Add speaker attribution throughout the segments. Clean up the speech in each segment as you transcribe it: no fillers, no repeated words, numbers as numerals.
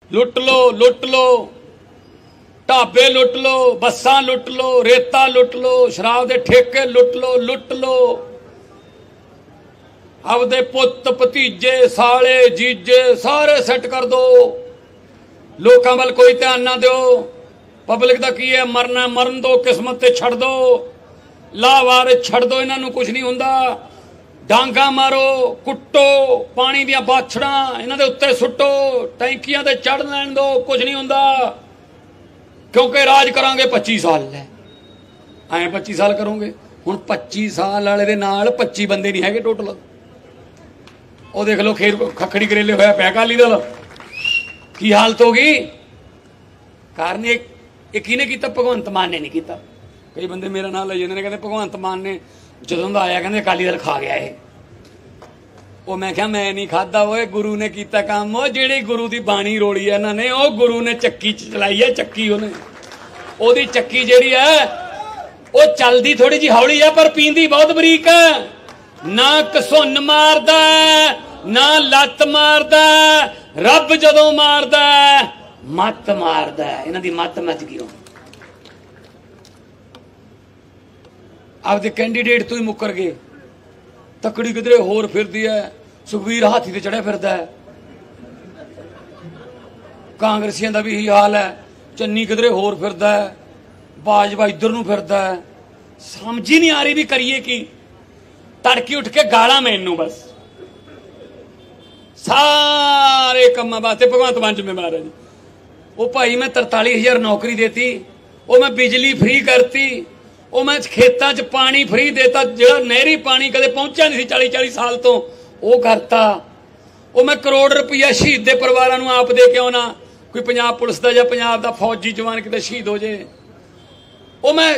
Speaker 1: लुट लो, ढाबे लुट लो, बसां लुट लो, रेता लुट लो, शराब के ठेके लुट लो। आपदे पुत भतीजे साले जीजे सारे सैट कर दो। लोगों वाल कोई ध्यान ना दो। पब्लिक का की है, मरना मरन दो, किस्मत से छड़ दो, लावार छड़ दो, इन्हों कुछ नहीं होंदा। डांगा मारो, कुट्टो, पानी दियां बाछड़ा इन्हां दे उत्ते सुट्टो, टैंकियां ते चढ़ लैण दो, कुछ नहीं होंदा। क्योंकि राज करांगे 25 साल है, ऐ 25 साल करोगे। हुण 25 साल वाले दे नाल 25 बंदे नहीं है टोटल। वो देख लो खेर खखड़ी करेले होया पिया अकाली दल की हालत हो गई। कारण एक किहने कीता? भगवंत मान ने नहीं कीता। कई बंदे मेरा नाम ले जाते हैं, कहते भगवंत मान ने जदों दा आया कहते अकाली दल खा गया है। वो मैं क्या, मैं नहीं खाता, वो गुरु ने कीता काम। वो जेड़ी गुरु की बाणी रोड़ी है इन्होंने, वो गुरु ने चक्की चलाई है। चक्की उन्हें ओदी चक्की जेड़ी है वो चलती थोड़ी जी हौली है, पर पींदी बहुत बरीक है। ना घसुन मारदा ना लत मारदा, रब जदों मारदा मत मारदा। इन्हां दी मत मच गई। आपदे कैंडीडेट तो ही मुकर गए। तकड़ी किधरे होर फिरदी है, सुखबीर हाथी ते चढ़िया फिरदा है। कांग्रेसियों का भी यही हाल है, चन्नी किधरे होर फिरदा है, बाजवा इधर नूं फिरदा है। समझ ही नहीं आ रही भी करिए की। तड़की उठ के गाला मैनू बस सारे कामां वास्ते भगवंत मान जिम्मेवार है जी। वो भाई मैं 43,000 नौकरी देती, वो मैं बिजली फ्री करती, वो मैं खेतों च पानी फ्री देता, जो नहरी पानी कदे पहुंचा नहीं 40-40 साल तो वो करता। वो मैं करोड़ रुपया शहीद के परिवारों को आप दे के आना, कोई पंजाब पुलिस का या पंजाब का फौजी जवान किते शहीद हो जाए। वो मैं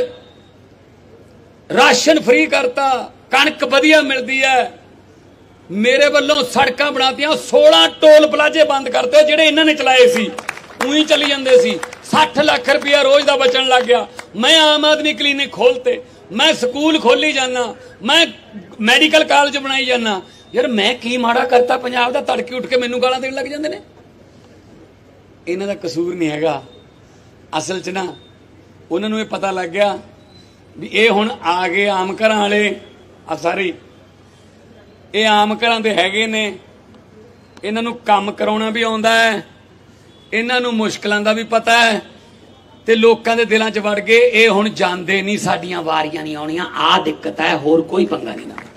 Speaker 1: राशन फ्री करता, कणक वधिया मिलती है। मेरे वालों सड़कां बनातियां, 16 टोल प्लाजे बंद करते जेडे इन्होंने चलाए सी, उही चली जाते सी। 60 लाख रुपया रोज का बचन लग गया। मैं आम आदमी क्लीनिक खोलते, मैं स्कूल खोली जाना, मैं मैडिकल कॉलेज बनाई जाना। यार मैं की माड़ा करता पंजाब दा? तड़के उठ के मैनू गालां देण लग जांदे ने। इन्हां दा कसूर नहीं हैगा। असल च ना उन्हां नूं पता लग गया भी ये हुण आ गए आम घरां वाले। आ सारी ये आम घरां दे हैगे ने, इन्हां नूं काम कराउणा भी आउंदा है, इन्हां नूं मुश्किलां दा भी पता है, ते लोकां दे दिलां च वड़ गए। ये हुण जांदे नहीं, साडीआं वारियां नहीं आउणीआं, आ दिक्कत है, होर कोई पंगा नहीं ना।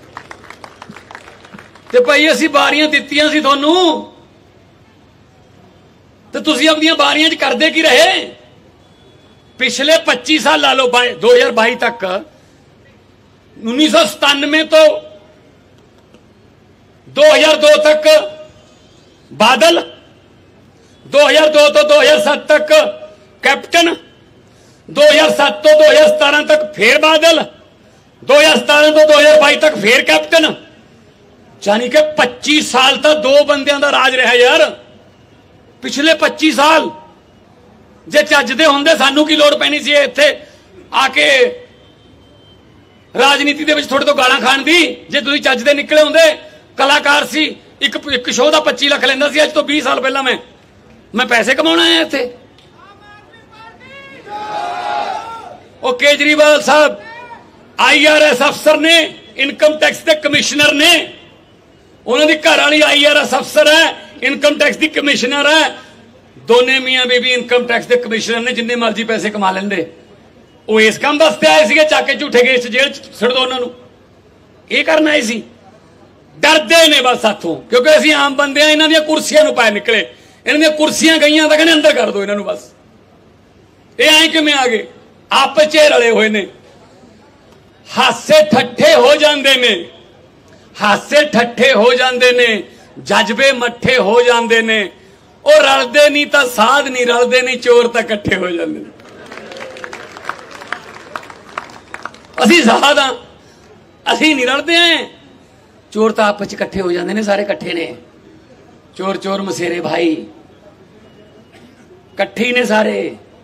Speaker 1: ते भाई असीं वारियां दित्तियां सी तुहानूं, ते तुसीं अपणीआं वारियां च करदे की रहे? पिछले 25 साल ला लो, 2022 तक, 1997 तो 2002 तक बादल, 2002 तो 2007 तक कैप्टन, 2007 तो 2017 तक फिर बादल, 2017 तो 2022 तक फिर कैप्टन। यानी कि 25 साल तक 2 बंदियां दा राज रहा यार। पिछले 25 साल जे चजदे होंदे सानू की लोड़ पैनी सी इत्थे आके राजनीति दे विच थोड़े तो गालां खाण दी। जे तुसीं चजदे निकले होंदे, कलाकार सी, एक शो का 25 लाख लेंदा सी। अज तो 20 साल पहला मैं पैसे कमाउण आया इत्थे। ओ केजरीवाल साहब IRS अफसर ने, इनकम टैक्स के कमिश्नर ने, उन्होंने घर वाली IRS अफसर है, इनकम टैक्स की कमिश्नर है। दोने मियां बीबी इनकम टैक्स के कमिश्नर ने, जिन्ने मर्जी पैसे कमा लेंदे। वो इस काम वास्ते आए थे, चाके झूठे केस जेल सुट दो उन्होंने, ये करना आए सी। डरदे ने बस साथों, क्योंकि असीं आम बंदे इन्हां दी कुर्सियां नूं पाए निकले। इन्हां दी कुर्सियां गईयां तां कहंदे अंदर कर दो इन्हां नूं बस। ये ऐ किवें आ गए? आपस च रले हुए ने, हासे ठट्ठे हो जांदे ने, हासे ठट्ठे हो जांदे ने, जज्बे मट्ठे हो जांदे ने। और रलदे नहीं तां साध नहीं, रलदे नहीं चोर तां इकट्ठे हो जांदे ने। असीं साध हां, असीं नहीं रलदे हैं। चोर तो आपस इकट्ठे हो जाते हैं, सारे इकट्ठे ने। चोर चोर मसेरे भाई इकट्ठे ही ने सारे।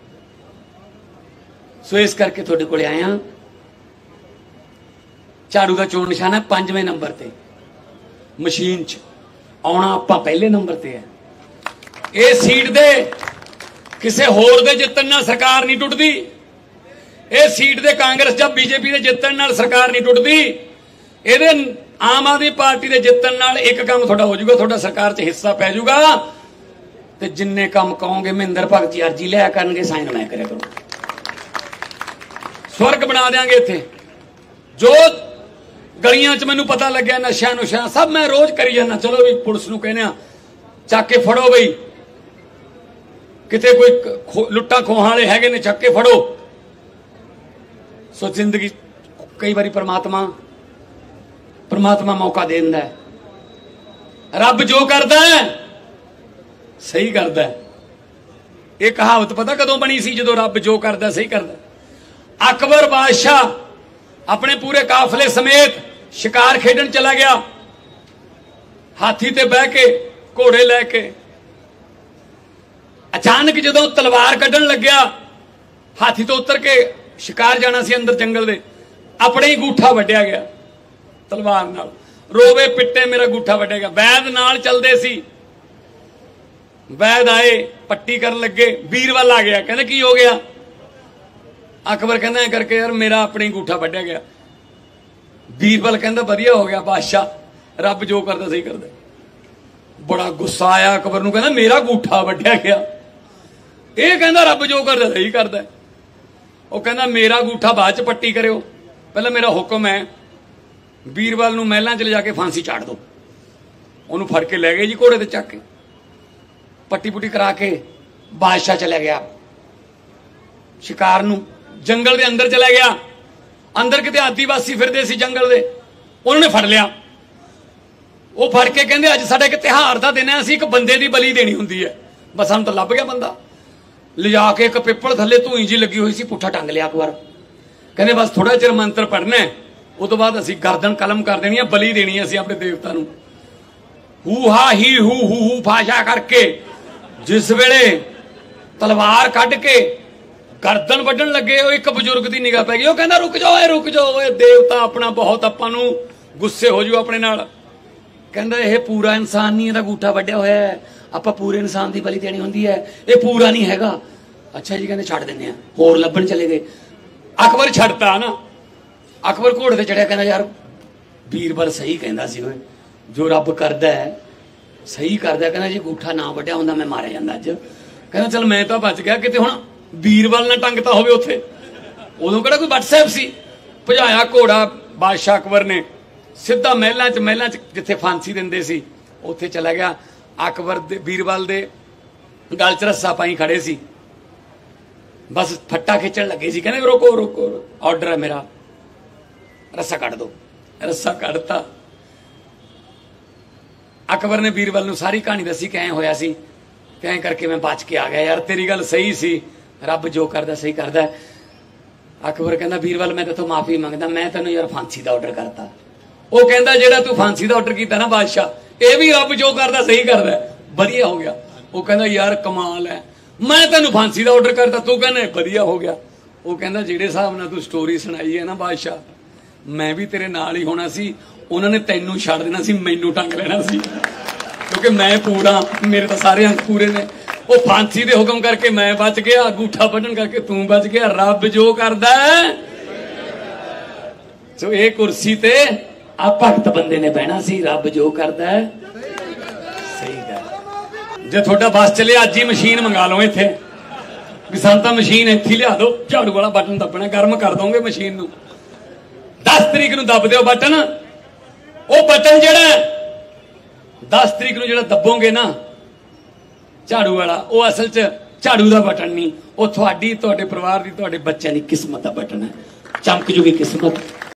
Speaker 1: सो इस करके थोड़े को आया। झाड़ू का चोण निशान है 5वें नंबर ते, मशीन च आउणा आपां पहले नंबर ते है। ਇਹ ਸੀਟ ਦੇ ਕਿਸੇ ਹੋਰ ਦੇ ਜਿੱਤਣ ਨਾਲ ਸਰਕਾਰ ਨਹੀਂ ਟੁੱਟਦੀ। ਇਹ ਸੀਟ ਦੇ ਕਾਂਗਰਸ ਜਾਂ ਬੀਜੇਪੀ ਦੇ ਜਿੱਤਣ ਨਾਲ ਸਰਕਾਰ ਨਹੀਂ ਟੁੱਟਦੀ। ਇਹਦੇ ਆਮ ਆਦਮੀ ਪਾਰਟੀ ਦੇ ਜਿੱਤਣ ਨਾਲ ਇੱਕ ਕੰਮ ਤੁਹਾਡਾ ਹੋ ਜਾਊਗਾ, ਤੁਹਾਡਾ ਸਰਕਾਰ 'ਚ ਹਿੱਸਾ ਪੈ ਜਾਊਗਾ ਤੇ ਜਿੰਨੇ ਕੰਮ ਕਹੋਗੇ ਮਹਿੰਦਰ ਭਗਤ ਜੀ ਅਰਜੀ ਲਿਆ ਕਰਨਗੇ, ਸਾਈਨ ਮੈਂ ਕਰਿਆ ਕਰੂੰ। ਸਵਰਗ ਬਣਾ ਦਿਆਂਗੇ ਇੱਥੇ। ਜੋ ਗਲੀਆਂ 'ਚ ਮੈਨੂੰ ਪਤਾ ਲੱਗਿਆ ਨਸ਼ਾ ਨੁਸ਼ਾ ਸਭ ਮੈਂ ਰੋਜ਼ ਕਰੀ ਜਾਂਦਾ। ਚਲੋ ਵੀ ਪੁਲਿਸ ਨੂੰ ਕਹਿੰਦੇ ਆ ਚੱਕ ਕੇ ਫੜੋ, ਬਈ ਕਿਤੇ ਕੋਈ ਲੁੱਟਾਂ ਖੋਹਾਂ ਵਾਲੇ ਹੈਗੇ ਨੇ ਚੱਕ ਕੇ ਫੜੋ। ਸੋ ਜ਼ਿੰਦਗੀ ਕਈ ਵਾਰੀ ਪਰਮਾਤਮਾ ਮੌਕਾ ਦੇ ਦਿੰਦਾ ਹੈ। ਰੱਬ ਜੋ ਕਰਦਾ ਹੈ ਸਹੀ ਕਰਦਾ ਹੈ। ਇਹ ਕਹਾਵਤ ਪਤਾ ਕਦੋਂ ਬਣੀ ਸੀ? ਜਦੋਂ ਰੱਬ ਜੋ ਕਰਦਾ ਸਹੀ ਕਰਦਾ। ਅਕਬਰ ਬਾਦਸ਼ਾਹ ਆਪਣੇ ਪੂਰੇ ਕਾਫਲੇ ਸਮੇਤ ਸ਼ਿਕਾਰ ਖੇਡਣ ਚਲਾ ਗਿਆ, ਹਾਥੀ ਤੇ ਬਹਿ ਕੇ, ਘੋੜੇ ਲੈ ਕੇ। ਅਚਾਨਕ ਜਦੋਂ ਤਲਵਾਰ ਕੱਢਣ ਲੱਗਿਆ, ਹਾਥੀ ਤੋਂ ਉਤਰ ਕੇ ਸ਼ਿਕਾਰ ਜਾਣਾ ਸੀ ਅੰਦਰ ਜੰਗਲ ਦੇ, ਆਪਣੇ ਹੀ ਗੂਠਾ ਵੱਢਿਆ ਗਿਆ ਤਲਵਾਰ ਨਾਲ। ਰੋਵੇ ਪਿੱਟੇ ਮੇਰਾ ਗੂਠਾ ਵੱਢਿਆ ਗਿਆ। ਵੈਦ ਨਾਲ ਚੱਲਦੇ ਸੀ, ਵੈਦ ਆਏ, ਪੱਟੀ ਕਰਨ ਲੱਗੇ, ਬੀਰਬਲ ਆ ਗਿਆ, ਕਹਿੰਦੇ ਕੀ ਹੋ ਗਿਆ? ਅਕਬਰ ਕਹਿੰਦਾ ਐ ਕਰਕੇ ਯਾਰ ਮੇਰਾ ਆਪਣੇ ਗੂਠਾ ਵੱਢਿਆ ਗਿਆ। ਬੀਰਬਲ ਕਹਿੰਦਾ ਵਧੀਆ ਹੋ ਗਿਆ ਬਾਦਸ਼ਾਹ, ਰੱਬ ਜੋ ਕਰਦਾ ਸਹੀ ਕਰਦਾ। ਬੜਾ ਗੁੱਸਾ ਆਇਆ ਅਕਬਰ ਨੂੰ, ਕਹਿੰਦਾ ਮੇਰਾ ਗੂਠਾ ਵੱਢਿਆ ਗਿਆ, ਇਹ ਕਹਿੰਦਾ ਰੱਬ ਜੋ ਕਰਦਾ ਸਹੀ ਕਰਦਾ। ਉਹ ਕਹਿੰਦਾ ਮੇਰਾ ਗੂਠਾ ਬਾਅਦ ਚ ਪੱਟੀ ਕਰਿਓ, ਪਹਿਲਾਂ ਮੇਰਾ ਹੁਕਮ ਹੈ ਬੀਰਬਲ ਨੂੰ ਮਹਿਲਾਂ ਚ ਲਿਜਾ ਕੇ ਫਾਂਸੀ ਚਾੜ ਦੋ। ਉਹਨੂੰ ਫੜ ਕੇ ਲੈ ਗਏ ਜੀ ਘੋੜੇ ਤੇ ਚੱਕ ਕੇ, ਪੱਟੀ ਪੁੱਟੀ ਕਰਾ ਕੇ ਬਾਦਸ਼ਾਹ ਚਲਾ ਗਿਆ ਸ਼ਿਕਾਰ ਨੂੰ, ਜੰਗਲ ਦੇ ਅੰਦਰ ਚਲਾ ਗਿਆ। ਅੰਦਰ ਕਿਤੇ ਆਦੀਵਾਸੀ ਫਿਰਦੇ ਸੀ ਜੰਗਲ ਦੇ, ਉਹਨਾਂ ਨੇ ਫੜ ਲਿਆ। ਉਹ ਫੜ ਕੇ ਕਹਿੰਦੇ ਅੱਜ ਸਾਡਾ ਇੱਕ ਤਿਉਹਾਰ ਦਾ ਦਿਨ ਹੈ, ਅਸੀਂ ਇੱਕ ਬੰਦੇ ਦੀ ਬਲੀ ਦੇਣੀ ਹੁੰਦੀ ਹੈ। ਬਸ ਸਾਨੂੰ ਤਾਂ ਲੱਭ ਗਿਆ ਬੰਦਾ। ਲਿਜਾ ਕੇ ਇੱਕ ਪਿੱਪਲ ਥੱਲੇ ਧੂਈ ਜੀ ਲੱਗੀ ਹੋਈ ਸੀ, ਪੁੱਠਾ ਟੰਗ ਲਿਆ ਅਕਬਰ। ਕਹਿੰਦੇ ਬਸ ਥੋੜਾ ਚਿਰ ਮੰਤਰ ਪੜਨਾ, ਉਹ ਤੋਂ ਬਾਅਦ ਅਸੀਂ ਗਰਦਨ ਕਲਮ ਕਰ ਦੇਣੀ ਹੈ, ਬਲੀ ਦੇਣੀ ਹੈ ਅਸੀਂ ਆਪਣੇ ਦੇਵਤਾ ਨੂੰ। ਹੂ ਹਾ ਹੀ ਹੂ ਫਾਸ਼ਾ ਕਰਕੇ ਜਿਸ ਵੇਲੇ ਤਲਵਾਰ ਕੱਢ ਕੇ ਗਰਦਨ ਵੱਢਣ ਲੱਗੇ, ਉਹ ਇੱਕ ਬਜ਼ੁਰਗ ਦੀ ਨਿਗਾਹ ਪੈ ਗਈ। ਉਹ ਕਹਿੰਦਾ ਰੁਕ ਜਾਓ, ਇਹ ਦੇਵਤਾ ਆਪਣਾ ਬਹੁਤ ਆਪਾਂ ਨੂੰ ਗੁੱਸੇ ਹੋ ਜੂ ਆਪਣੇ ਨਾਲ। ਕਹਿੰਦਾ ਇਹ ਪੂਰਾ ਇਨਸਾਨ ਨਹੀਂ, ਇਹਦਾ ਗੂਠਾ ਵੱਢਿਆ ਹੋਇਆ ਹੈ, ਆਪਾਂ ਪੂਰੇ ਇਨਸਾਨ ਦੀ ਬਲੀ ਦੇਣੀ ਹੁੰਦੀ ਹੈ, ਇਹ ਪੂਰਾ ਨਹੀਂ ਹੈਗਾ। ਅੱਛਾ ਜੀ, ਕਹਿੰਦੇ ਛੱਡ ਦਿੰਦੇ ਆ, ਹੋਰ ਲੱਭਣ ਚਲੇ ਗਏ। ਅਕਬਰ ਛੱਡਤਾ ਨਾ, ਅਕਬਰ ਘੋੜੇ ਤੇ ਚੜਿਆ, ਕਹਿੰਦਾ ਯਾਰ ਬੀਰਬਲ ਸਹੀ ਕਹਿੰਦਾ ਸੀ, ਓਏ ਜੋ ਰੱਬ ਕਰਦਾ ਹੈ ਸਹੀ ਕਰਦਾ। ਕਹਿੰਦਾ ਜੀ ਗੂਠਾ ਨਾ ਵੱਢਿਆ ਹੁੰਦਾ ਮੈਂ ਮਾਰਿਆ ਜਾਂਦਾ ਅੱਜ। ਕਹਿੰਦਾ ਚਲ ਮੈਂ ਤਾਂ ਬਚ ਗਿਆ, ਕਿਤੇ ਹੁਣ ਬੀਰਬਲ ਨਾ ਟੰਗਤਾ ਹੋਵੇ ਉੱਥੇ। ਉਦੋਂ ਕਿਹੜਾ ਕੋਈ WhatsApp ਸੀ। ਭਜਾਇਆ ਘੋੜਾ ਬਾਦਸ਼ਾਹ ਅਕਬਰ ਨੇ ਸਿੱਧਾ ਮਹਿਲਾਂ 'ਚ ਜਿੱਥੇ ਫਾਂਸੀ ਦਿੰਦੇ ਸੀ ਉੱਥੇ ਚਲਾ ਗਿਆ। ਅਕਬਰ ਦੇ ਬੀਰਬਲ ਦੇ ਗਲ 'ਚ ਰੱਸਾ ਪਾਈ ਖੜੇ ਸੀ, ਬਸ ਫੱਟਾ ਖਿੱਚਣ ਲੱਗੇ ਸੀ। ਕਹਿੰਦੇ ਰੋਕੋ, ਆਰਡਰ ਹੈ ਮੇਰਾ, ਰੱਸਾ ਕੱਢ ਦੋ। ਰੱਸਾ ਕੱਢਤਾ। ਅਕਬਰ ਨੇ ਬੀਰਬਲ ਨੂੰ ਸਾਰੀ ਕਹਾਣੀ ਦੱਸੀ ਕਿ ਐਂ ਹੋਇਆ ਸੀ, ਕਿ ਐਂ ਕਰਕੇ ਮੈਂ ਬਚ ਕੇ ਆ ਗਿਆ। ਯਾਰ ਤੇਰੀ ਗੱਲ ਸਹੀ ਸੀ, ਰੱਬ ਜੋ ਕਰਦਾ ਸਹੀ ਕਰਦਾ। ਅਕਬਰ ਕਹਿੰਦਾ ਬੀਰਬਲ ਮੈਂ ਤੇਥੋਂ ਮਾਫੀ ਮੰਗਦਾ, ਮੈਂ ਤੈਨੂੰ ਯਾਰ ਫਾਂਸੀ ਦਾ ਆਰਡਰ ਕਰਤਾ। ਉਹ ਕਹਿੰਦਾ ਜਿਹੜਾ ਤੂੰ ਫਾਂਸੀ ਦਾ ਆਰਡਰ ਕੀਤਾ ਨਾ ਬਾਦਸ਼ਾਹ, ਇਹ ਵੀ ਰੱਬ ਜੋ ਕਰਦਾ ਸਹੀ ਕਰਦਾ, ਵਧੀਆ ਹੋ ਗਿਆ। ਉਹ ਕਹਿੰਦਾ ਯਾਰ ਕਮਾਲ ਹੈ, ਮੈਂ ਤੈਨੂੰ ਫਾਂਸੀ ਦਾ ਆਰਡਰ ਕਰਤਾ, ਤੂੰ ਕਹਿੰਦਾ ਵਧੀਆ ਹੋ ਗਿਆ। ਉਹ ਕਹਿੰਦਾ ਜਿਹੜੇ ਹਿਸਾਬ ਨਾਲ ਤੂੰ ਸਟੋਰੀ ਸੁਣਾਈ ਹੈ ਨਾ ਬਾਦਸ਼ਾਹ, ਮੈਂ ਵੀ ਤੇਰੇ ਨਾਲ ਹੀ ਹੋਣਾ ਸੀ। ਉਹਨਾਂ ਨੇ ਤੈਨੂੰ ਛੱਡ ਦੇਣਾ ਸੀ, ਮੈਨੂੰ ਟੰਗ ਲੈਣਾ ਸੀ, ਕਿਉਂਕਿ ਮੈਂ ਪੂਰਾ, ਮੇਰੇ ਤਾਂ ਸਾਰੇ ਅੰਕ ਪੂਰੇ ਨੇ। ਉਹ ਫਾਂਸੀ ਦੇ ਹੁਕਮ ਕਰਕੇ ਮੈਂ ਬਚ ਗਿਆ, ਅੰਗੂਠਾ ਵੱਢਣ ਕਰਕੇ ਤੂੰ ਬਚ ਗਿਆ। ਰੱਬ ਜੋ ਕਰਦਾ ਹੈ ਸੋ ਇਹ ਕੁਰਸੀ ਤੇ ਆ ਭਗਤ ਬੰਦੇ ਨੇ ਬਹਿਣਾ ਸੀ, ਰੱਬ ਜੋ ਕਰਦਾ ਹੈ ਸਹੀ ਗੱਲ। ਜੇ ਤੁਹਾਡਾ ਬਸ ਚੱਲੇ ਅੱਜ ਹੀ ਮਸ਼ੀਨ ਮੰਗਾ ਲਓ ਇੱਥੇ, ਵੀ ਸਾਨੂੰ ਤਾਂ ਮਸ਼ੀਨ ਇੱਥੇ ਲਿਆ ਦਿਓ, ਝਾੜੂ ਵਾਲਾ ਬਟਨ ਦੱਬਣਾ, ਗਰਮ ਕਰ ਦੋਗੇ ਮਸ਼ੀਨ ਨੂੰ। 10 ਤਰੀਕ ਨੂੰ ਦੱਬ ਦਿਓ ਬਟਨ। ਉਹ ਬਟਨ ਜਿਹੜਾ 10 ਤਰੀਕ ਨੂੰ ਜਿਹੜਾ ਦੱਬੋਗੇ ਨਾ ਝਾੜੂ ਵਾਲਾ, ਉਹ ਅਸਲ 'ਚ ਝਾੜੂ ਦਾ ਬਟਨ ਨਹੀਂ, ਉਹ ਤੁਹਾਡੇ ਪਰਿਵਾਰ ਦੀ, ਤੁਹਾਡੇ ਬੱਚਿਆਂ ਦੀ ਕਿਸਮਤ ਦਾ ਬਟਨ ਹੈ। ਚਮਕ ਜੂਗੀ ਕਿਸਮਤ।